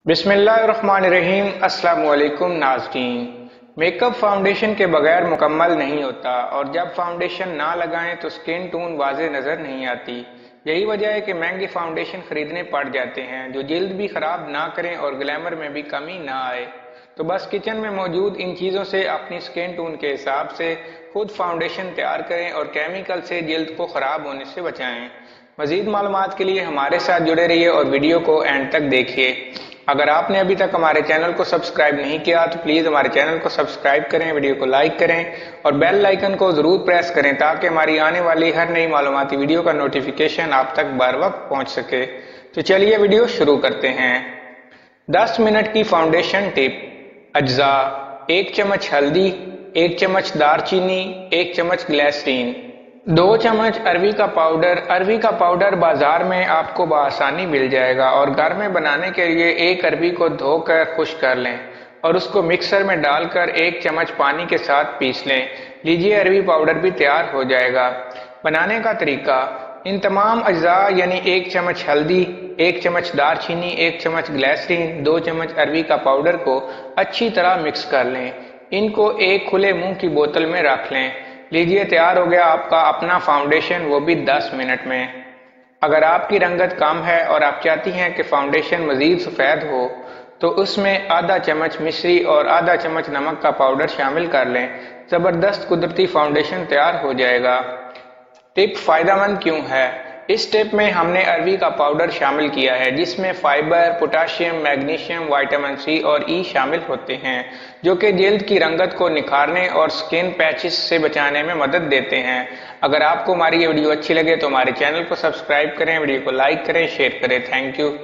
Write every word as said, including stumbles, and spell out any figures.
बिस्मिल्लाहिर्रहमानिर्रहीम। अस्सलाम वालेकुम नाज़रीन। मेकअप फाउंडेशन के बगैर मुकम्मल नहीं होता और जब फाउंडेशन ना लगाएं तो स्किन टोन वाज़े नज़र नहीं आती। यही वजह है कि महंगे फाउंडेशन खरीदने पड़ जाते हैं जो जल्द भी ख़राब ना करें और ग्लैमर में भी कमी ना आए। तो बस किचन में मौजूद इन चीज़ों से अपनी स्किन टोन के हिसाब से खुद फाउंडेशन तैयार करें और केमिकल से जल्द को ख़राब होने से बचाएं। मज़ीद मालूमात के लिए हमारे साथ जुड़े रहिए और वीडियो को एंड तक देखिए। अगर आपने अभी तक हमारे चैनल को सब्सक्राइब नहीं किया तो प्लीज़ हमारे चैनल को सब्सक्राइब करें, वीडियो को लाइक करें और बेल आइकन को ज़रूर प्रेस करें ताकि हमारी आने वाली हर नई मालूमाती वीडियो का नोटिफिकेशन आप तक बर वक्त पहुँच सके। तो चलिए वीडियो शुरू करते हैं। दस मिनट की फाउंडेशन टिप। अज्जा: एक चम्मच हल्दी, एक चम्मच दारचीनी, एक चम्मच ग्लिसरीन, दो चम्मच अरवी का पाउडर। अरवी का पाउडर बाजार में आपको बआसानी मिल जाएगा और घर में बनाने के लिए एक अरवी को धोकर खुश्क कर लें और उसको मिक्सर में डालकर एक चम्मच पानी के साथ पीस लें। लीजिए, अरवी पाउडर भी तैयार हो जाएगा। बनाने का तरीका: इन तमाम अज्जा यानी एक चम्मच हल्दी, एक चम्मच दारचीनी, एक चम्मच ग्लिसरीन, दो चम्मच अरवी का पाउडर को अच्छी तरह मिक्स कर लें। इनको एक खुले मुंह की बोतल में रख लें। लीजिए, तैयार हो गया आपका अपना फाउंडेशन, वो भी दस मिनट में। अगर आपकी रंगत कम है और आप चाहती हैं कि फाउंडेशन मजीद सफ़ेद हो तो उसमें आधा चम्मच मिश्री और आधा चम्मच नमक का पाउडर शामिल कर लें। ज़बरदस्त कुदरती फाउंडेशन तैयार हो जाएगा। टिप फ़ायदेमंद क्यों है? इस टिप में हमने अरवी का पाउडर शामिल किया है जिसमें fibre, potassium, magnesium, vitamin C और ई शामिल होते हैं जो कि जल्द की रंगत को निखारने और स्किन पैचेस से बचाने में मदद देते हैं। अगर आपको हमारी ये वीडियो अच्छी लगे तो हमारे चैनल को सब्सक्राइब करें, वीडियो को लाइक करें, शेयर करें। Thank you.